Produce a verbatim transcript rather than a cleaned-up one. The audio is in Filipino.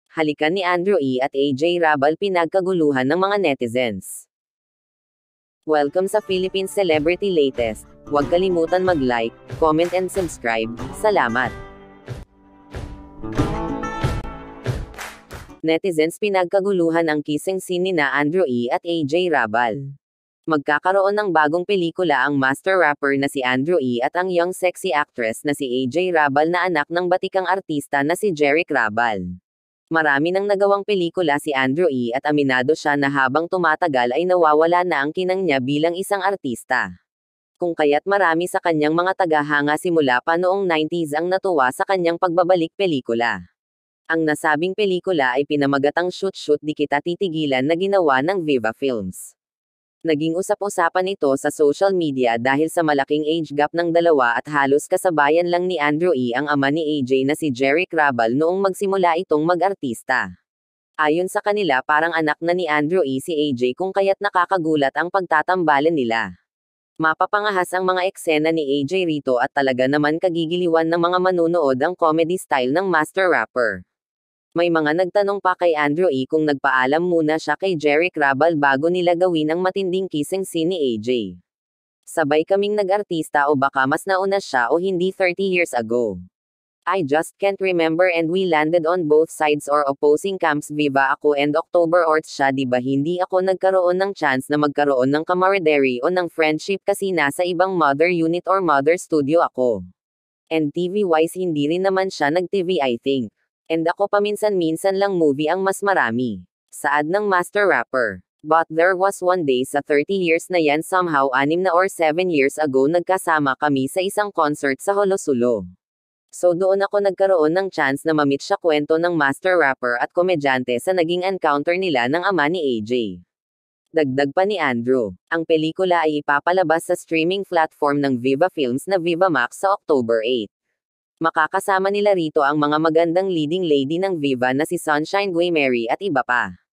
halikan ni Andrew E. at A J Rabal pinagkaguluhan ng mga netizens. Welcome sa Philippine Celebrity Latest. Huwag kalimutan mag-like, comment and subscribe. Salamat! Netizens pinagkaguluhan ang kissing scene nina Andrew E. at A J Rabal. Magkakaroon ng bagong pelikula ang master rapper na si Andrew E. at ang young sexy actress na si A J Rabal na anak ng batikang artista na si Jeric Rabal. Marami nang nagawang pelikula si Andrew E. at aminado siya na habang tumatagal ay nawawala na ang kinang niya bilang isang artista. Kung kaya't marami sa kanyang mga tagahanga simula pa noong nineties ang natuwa sa kanyang pagbabalik pelikula. Ang nasabing pelikula ay pinamagatang Shoot Shoot Di Kita Titigilan na ginawa ng Viva Films. Naging usap-usapan ito sa social media dahil sa malaking age gap ng dalawa at halos kasabayan lang ni Andrew E. ang ama ni A J na si Jeric Rabal noong magsimula itong mag-artista. Ayon sa kanila parang anak na ni Andrew E. si A J kung kaya't nakakagulat ang pagtatambalan nila. Mapapangahas ang mga eksena ni A J rito at talaga naman kagigiliwan ng mga manunood ang comedy style ng master rapper. May mga nagtanong pa kay Andrew E. kung nagpaalam muna siya kay Jeric Rabal bago nila gawin ang matinding kissing scene ni A J. Sabay kaming nag-artista o baka mas nauna siya o hindi thirty years ago. I just can't remember and we landed on both sides or opposing camps Viva ako and October Orts siya diba hindi ako nagkaroon ng chance na magkaroon ng camaraderie o ng friendship kasi nasa ibang mother unit or mother studio ako. And T V-wise hindi rin naman siya nag-T V I think. And ako paminsan-minsan lang movie ang mas marami. Saad ng master rapper. But there was one day sa thirty years na yan somehow anim na or seven years ago nagkasama kami sa isang concert sa Holosulo. So doon ako nagkaroon ng chance na mamit siya kwento ng master rapper at komedyante sa naging encounter nila ng ama ni A J. Dagdag pa ni Andrew, ang pelikula ay ipapalabas sa streaming platform ng Viva Films na Viva Max sa October eighth. Makakasama nila rito ang mga magandang leading lady ng Viva na si Sunshine Guimeri at iba pa.